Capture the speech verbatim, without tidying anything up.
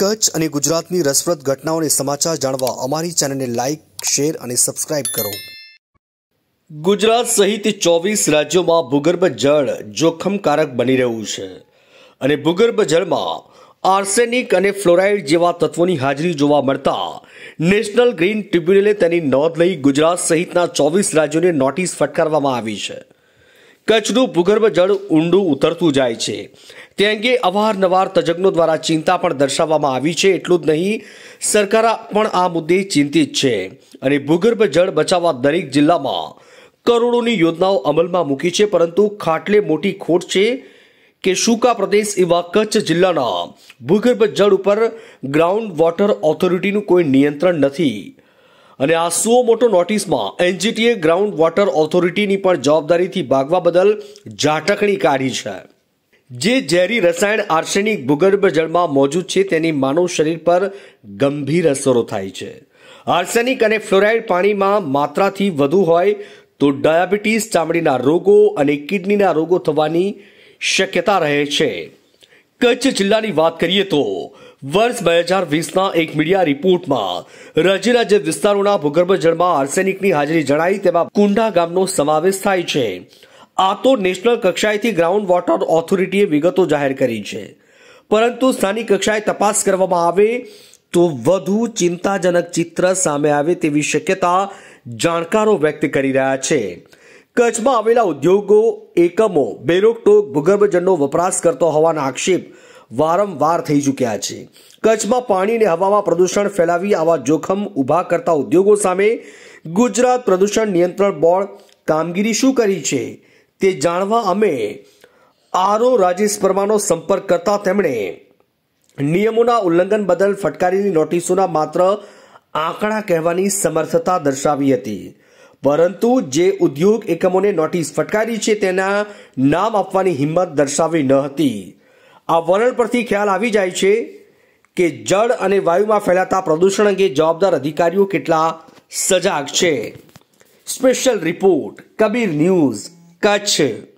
કચ્છ અને ગુજરાતની રસપ્રદ ઘટનાઓને સમાચાર જાણવા અમારી ચેનલને લાઇક, શેર અને સબસ્ક્રાઇબ કરો। ગુજરાત સહિત ચોવીસ રાજ્યોમાં ભૂગર્ભ જળ જોખમકારક બની રહ્યું છે અને ભૂગર્ભ જળમાં આર્સેનિક અને ફ્લોરાઇડ જેવા તત્વોની હાજરી જોવા મળતા નેશનલ ગ્રીન ટ્રિબ્યુનલે તેની નોંધ લઈ ગુજરાત સહિતના ચોવીસ રાજ્યોને નોટિસ ફટકારવામાં આવી છે। કચ્છનું ભૂગર્ભ જળ ઊંડું ઉતરતું જાય છે તે અંગે અવારનવાર તજજ્ઞો દ્વારા ચિંતા પણ દર્શાવવામાં આવી છે। એટલું જ નહીં, સરકાર પણ આ મુદ્દે ચિંતિત છે અને ભૂગર્ભ જળ બચાવવા દરેક જિલ્લામાં કરોડોની યોજનાઓ અમલમાં મૂકી છે, પરંતુ ખાટલે મોટી ખોટ છે કે સૂકા પ્રદેશ એવા કચ્છ જિલ્લાના ભૂગર્ભ જળ ઉપર ગ્રાઉન્ડ વોટર ઓથોરિટીનું કોઈ નિયંત્રણ નથી અને આ સો મોટો નોટિસમાં એનજીટીએ ગ્રાઉન્ડ વોટર ઓથોરિટીની પણ જવાબદારીથી ભાગવા બદલ ઝાટકણી કાઢી છે। જે ઝેરી રસાયણ આર્સેનિક ભૂગર્ભ જળમાં મોજૂદ છે તેની માનવ શરીર પર ગંભીર અસરો થાય છે। આર્સેનિક અને ફ્લોરાઇડ પાણીમાં માત્રાથી વધુ હોય તો ડાયાબિટીસ, ચામડીના રોગો અને કિડનીના રોગો થવાની શક્યતા રહે છે। કચ્છ જિલ્લાની વાત કરીએ તો વર્ષ બે હજાર વીસના એક મીડિયા રિપોર્ટમાં રાજ્યના જે વિસ્તારોના ભૂગર્ભ જળમાં આર્સેનિકની હાજરી જણાઈ તેમાં કુંડા ગામનો સમાવેશ થાય છે। આ તો નેશનલ કક્ષાએથી ગ્રાઉન્ડ વોટર ઓથોરિટીએ વિગતો જાહેર કરી છે, પરંતુ સ્થાનિક કક્ષાએ તપાસ કરવામાં આવે તો વધુ ચિંતાજનક ચિત્ર સામે આવે તેવી શક્યતા જાણકારો વ્યક્ત કરી રહ્યા છે। કચ્છમાં આવેલા ઉદ્યોગો એકમો બેરોકટોક ભૂગર્ભ જળનો વપરાશ કરતો હોવાના આક્ષેપ વારંવાર થઈ ચૂક્યા છે। કચ્છમાં પાણી અને હવામાં પ્રદૂષણ ફેલાવી આવા જોખમ ઊભા કરતા ઉદ્યોગો સામે ગુજરાત પ્રદૂષણ નિયંત્રણ બોર્ડ કામગીરી શું કરી છે તે જાણવા અમે આરઓ રાજેશ પરમાનો સંપર્ક કરતા તેમણે નિયમોના ઉલ્લંઘન બદલ ફટકારેલી નોટિસોના માત્ર આંકડા કહેવાની સમર્થતા દર્શાવી હતી, પરંતુ જે ઉદ્યોગ એકમોને નોટિસ ફટકારી છે તેના નામ આપવાની હિંમત દર્શાવી ન હતી। આ વર્ણન પરથી ખ્યાલ આવી જાય છે કે જળ અને વાયુમાં ફેલાતા પ્રદૂષણ અંગે જવાબદાર અધિકારીઓ કેટલા સજાગ છે। Special report, Kabir news, Kutch.